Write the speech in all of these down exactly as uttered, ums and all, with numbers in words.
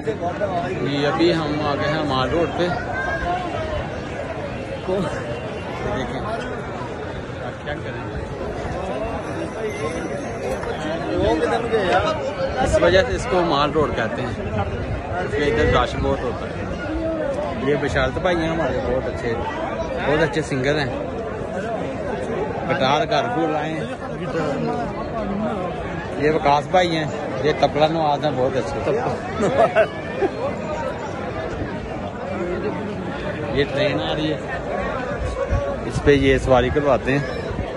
ये अभी हम आ गए हैं माल रोड पे। तो देखें आप क्या करेंगे, इस वजह से इसको माल रोड कहते हैं, क्योंकि इधर रश बहुत होता है। ये विशालत भाई हैं हमारे, बहुत अच्छे बहुत अच्छे सिंगर हैं, गिटार घर घूर आए हैं। ये विकास भाई हैं, ये तबला नवाज हैं, बहुत अच्छे। ये ट्रेन आ रही है, इस पे ये सवारी करवाते हैं,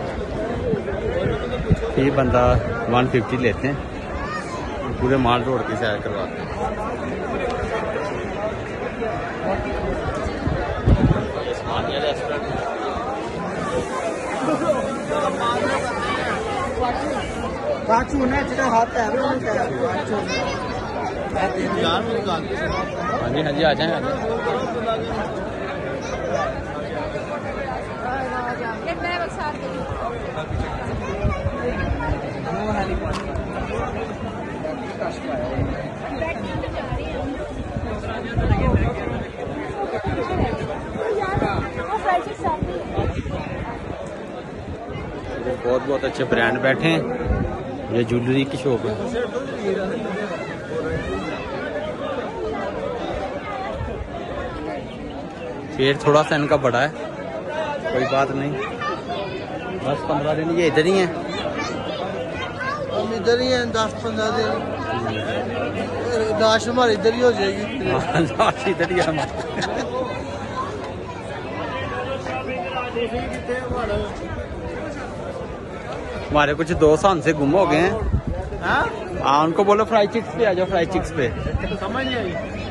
ये बंदा वन फिफ्टी लेते हैं, पूरे माल रोड की सैर करवाते हैं। हाँ जी हाँ जी आ जाए, आ जाए। बहुत बहुत अच्छे ब्रांड बैठे हैं, ये ज्वेलरी की शॉप है। पेड़ थोड़ा सा इनका बड़ा है, कोई बात नहीं, दस पंद्रह दिन ये इधर ही हैं, हम इधर ही हैं, दस पंद्रह दिन लाश हमारी इधर ही हो जाएगी। लाश इधर ही है हमारे कुछ दोस्त हमसे गुम हो गए हैं। हाँ उनको बोलो फ्राई चिक्स पे आ जाओ, फ्राई चिक्स पे। समझ नहीं आई,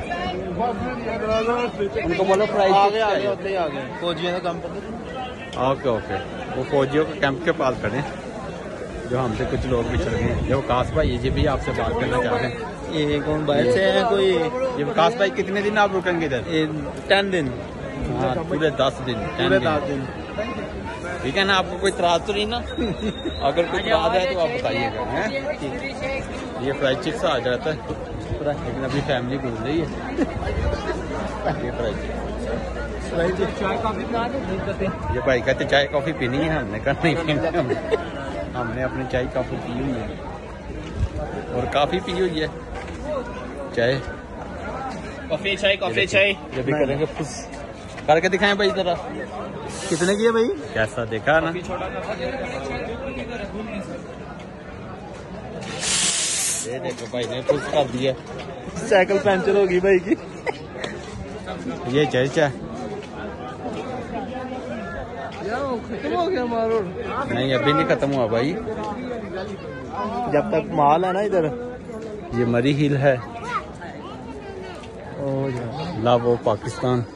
उनको बोलो फ्राई चिक्स आ गए फौजियों का कैंप। ओके ओके, वो फौजियों के कैंप के पास खड़े हैं, जो हमसे कुछ लोग भी चल गए। जो विकास भाई ये भी आपसे बात करना चाहते हैं। ये कौन बाहर से है कोई? ये विकास भाई कितने दिन आप रुकेंगे इधर? टेन दिन। हाँ पूरे दस दिन पूरे दस दिन ठीक है ना। आपको कोई त्रास तो नहीं ना? अगर कोई त्रास है तो आप बताइएगा। ये फ्राई चिक्स आ जाता है, लेकिन अभी फैमिली घूम रही है। ये फ्राई चिक्स, ये भाई कहते चाय कॉफी पीनी है, हमने कहा नहीं पीनी, हमने हमने अपनी चाय कॉफी पी हुई है और काफी पी हुई है चाय कॉफी चाय कॉफी चाय। ये भी करेंगे, करके दिखाएं भाई जरा। कितने की है भाई? कैसा देखा ना? ये देखो भाई ने खुश कर दिया, साइकिल पंचर होगी भाई की। ये चर्चा खत्म हो गया मारो? नहीं अभी नहीं खत्म हुआ भाई, जब तक माल है ना इधर। ये मरी हिल है, लावो पाकिस्तान।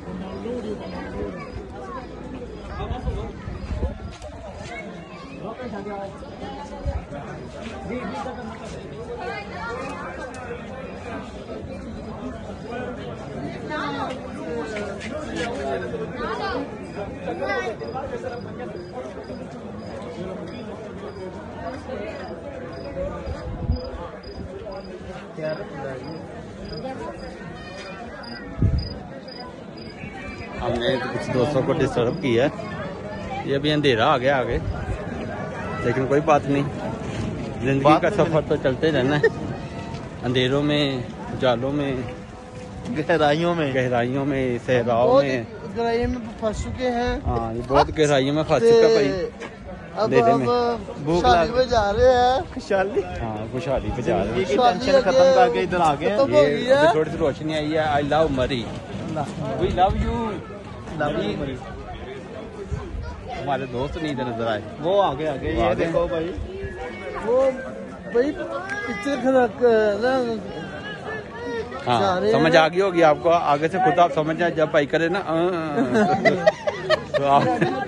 हमने तो कुछ दोस्तों को डिस्टर्ब किया है, ये अभी अंधेरा आ गया आगे, लेकिन कोई बात नहीं, जिंदगी का सफर तो चलते रहना है। अंधेरों में, जालों में, गहराइयों में गहराइयों में सहराओं में गहराइयों में फंस चुके हैं। हाँ ये बहुत गहराइयों में फंस चुका भाई। अब हम खुशहाली पे जा रहे हैं। खुशहाली, हाँ खुशहाली पे जा रहे हैं। टेंशन खत्म करके इधर आ गए। ये थोड़ी सी रोशनी आई है। I love Mary, we love you Mary. हमारे दोस्त नहीं इधर नजर आए, वो आगे आगे ये देखो भाई, वो भाई पिक्चर खराब। हाँ समझ आ गई होगी आपको, आगे से खुद आप समझ जाए, जब भाई करे ना तो आप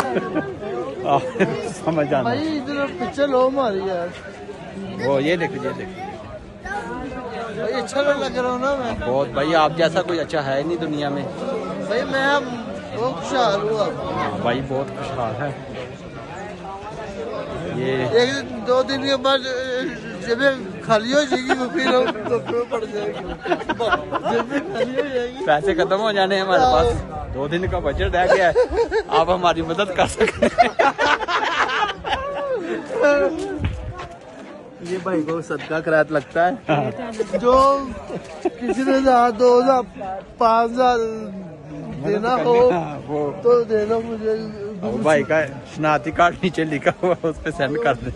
समझ जाना भाई। इधर पिक्चर लो हमारी यार, वो ये देखो ये देखो भाई अच्छा लग रहा हूँ ना मैं बहुत भाई। आप जैसा कोई अच्छा है नहीं दुनिया में भाई, मैं बहुत खुशहाल हूँ अब भाई, बहुत खुशहाल है। ये एक दो दिन के बाद जब खाली हो जाएगी वो फिर हम तो पड़ जाएगी जेब खाली हो जाएगी। पैसे खत्म हो जाने हैं हमारे पास, दो दिन का बजट रह गया है, आप हमारी मदद कर सकते हैं। ये भाई को सदका करात लगता है। जो किसी ने हजार दो हजार पाँच हजार देना हो वो तो देना मुझे। वो भाई का शनाख्ती कार्ड नीचे लिखा हुआ उस पे सेंड कर दे।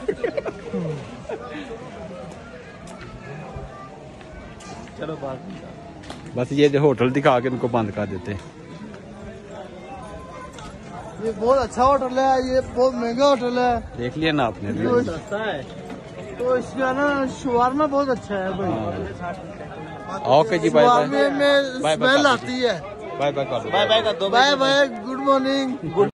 चलो बात बस ये जो होटल दिखा के उनको बंद कर देते हैं। ये बहुत अच्छा होटल है, ये बहुत महंगा होटल है। देख लिया ना आपने भी। तो सस्ता है तो इसका ना शवारमा बहुत अच्छा है भाई। ओके जी, बाय बाय। शवारमे में बाय बाय स्मेल कर आती है। बाय बाय कर दो। बाय बाय कर दो। Bye bye, good morning.